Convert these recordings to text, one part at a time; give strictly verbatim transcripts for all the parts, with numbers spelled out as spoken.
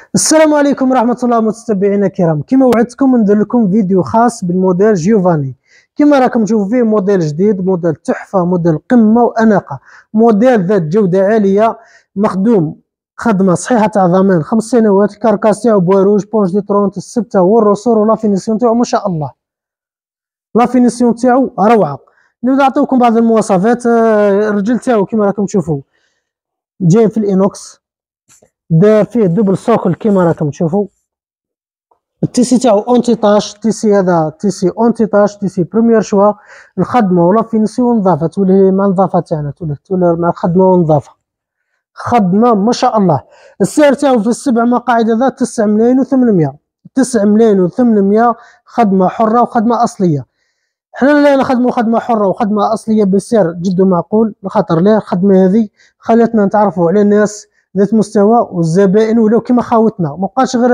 السلام عليكم ورحمة الله متتبعينا الكرام. كما وعدتكم ندير لكم فيديو خاص بالموديل جيوفاني. كما راكم تشوفوا فيه موديل جديد، موديل تحفة، موديل قمة وأناقة، موديل ذات جودة عالية، مخدوم خدمة صحيحة تاع ضمان خمس سنوات. الكركاس تاعو بواروج بونج دي ترونت السبتة والرسور، ولا فينيسيون تاعو ما شاء الله، لا فينيسيون تاعو روعة. نبدا نعطيكم بعض المواصفات. الرجل تاعو كما راكم تشوفوا جاي في الانوكس، دار فيه دبل سوكل كما راكم تشوفوا. التيسي تاعو اونتي طاش، التيسي هذا تيسي اونتي طاش، تيسي بريمير شوا. الخدمه ولا فينيسيون نظافه تولي مع النظافه تاعنا، تولي تولي مع الخدمه والنظافه، خدمه ما شاء الله. السعر تاعو في السبع مقاعد هذا تسعة ملايين وثمانمية، تسعة ملايين وثمانمية، خدمه حره وخدمه اصليه. حنا لا نخدموا خدمه حره وخدمه اصليه بسعر جد معقول، لخاطر لا الخدمه هذه خلاتنا نتعرفوا على الناس ذات مستوى، والزبائن ولاو كما خاوتنا، مابقاش غير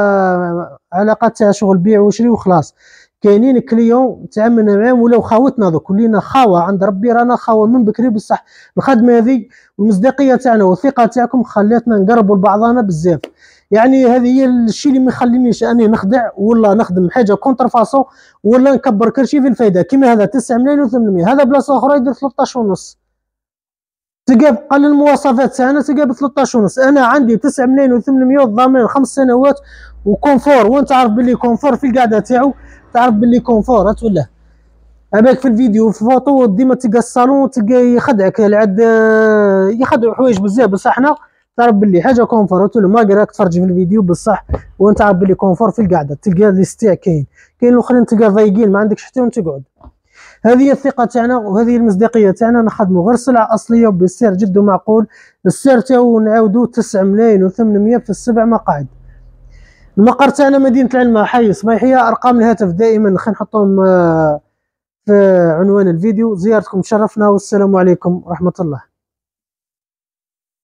علاقات تاع شغل بيع وشري وخلاص. كاينين كليون تعاملنا معاهم ولاو خاوتنا، دوك ولينا خاوه عند ربي، رانا خاوه من بكري. بصح الخدمه هذه والمصداقيه تاعنا والثقه تاعكم خلاتنا نقربوا لبعضنا بزاف. يعني هذه هي الشيء اللي ما يخلينيش اني نخدع ولا نخدم حاجه كونتر فاسون ولا نكبر كلشي في الفايده. كيما هذا تسعة ملايين وثمانمية، هذا بلاصه اخرى يدير ثلاثطاش ونص، تلقى قل المواصفات تاعنا تلقى ب ثلاثطاش ونص. انا عندي تسعة ملايين وثمانمية والضمان خمس سنوات وكونفور، وانت عارف باللي كونفور في القعده تاعو، تعرف باللي كونفور تولاه. هذاك في الفيديو في فوطو ديما تلقى الصالون تلقى يخدعك، العاد يخدعوا حوايج بزاف، بصح حنا تعرف باللي حاجه كونفور تولي ما راك تفرج في الفيديو بصح، وانت عارف باللي كونفور في القعده. تلقى لي ستيع كاين كاين الاخرين تلقى ضايقين ما عندكش حتى وين تقعد. هذه هي الثقه تاعنا وهذه المصداقيه تاعنا، نخدموا غير سلعه اصليه وبسعر جد معقول. السعر تاعو نعاودو تسعة ملايين وثمانمية في السبع مقاعد. المقر تاعنا مدينه العلمه، حي صبيحيه. ارقام الهاتف دائما خلينا نحطهم في عنوان الفيديو. زيارتكم تشرفنا، والسلام عليكم ورحمه الله.